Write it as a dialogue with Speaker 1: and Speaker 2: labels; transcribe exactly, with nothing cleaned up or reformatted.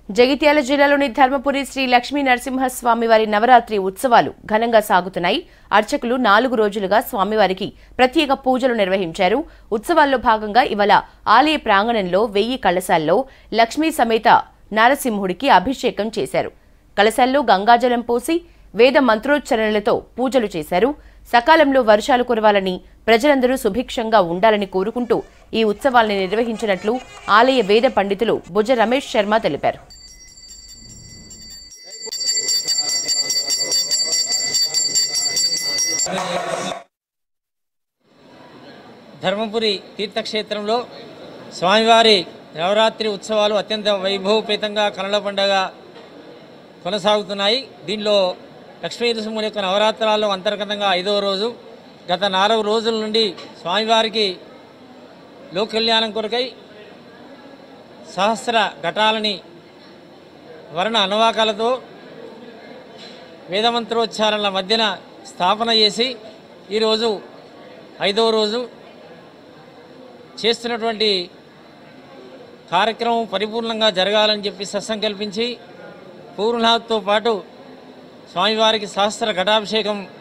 Speaker 1: జగిత్యాల జిల్లాలోని ధర్మపురి శ్రీ లక్ష్మీ నరసింహ స్వామివారి నవరాత్రి ఉత్సవాలు ఘనంగా సాగుతున్నాయి. అర్చకులు నాలుగు రోజులుగా స్వామివారికి ప్రత్యేక పూజలు నిర్వహించారు. ఉత్సవాల్లో భాగంగా ఇవాళ ఆలయ ప్రాంగణంలో వెయ్యి కలశాల్లో లక్ష్మీ సమేత నరసింహుడికి అభిషేకం చేశారు. కలశాల్లో గంగాజలం పోసి వేద మంత్రోచ్చరణలతో పూజలు చేశారు. సకాలంలో వర్షాలు కురవాలని, ప్రజలందరూ సుభిక్షంగా ఉండాలని కోరుకుంటూ ఈ ఉత్సవాల్ని నిర్వహించినట్లు ఆలయ వేద పండితులు భుజ రమేష్ శర్మ తెలిపారు.
Speaker 2: ధర్మపురి తీర్థక్షేత్రంలో స్వామివారి నవరాత్రి ఉత్సవాలు అత్యంత వైభవపేతంగా కనుల పండుగ కొనసాగుతున్నాయి. దీనిలో లక్ష్మీ నరసింహుని యొక్క నవరాత్రాల్లో అంతర్గతంగా ఐదవ రోజు గత నాలుగు రోజుల నుండి స్వామివారికి లోక కళ్యాణం కొరకై సహస్ర ఘటాలని వర్ణ అనువాకాలతో వేదమంత్రోచ్చారణల మధ్యన స్థాపన చేసి ఈరోజు ఐదవ రోజు చేస్తున్నటువంటి కార్యక్రమం పరిపూర్ణంగా జరగాలని చెప్పి సత్సంకల్పించి పూర్ణాతో పాటు స్వామివారికి సహస్ర ఘటాభిషేకం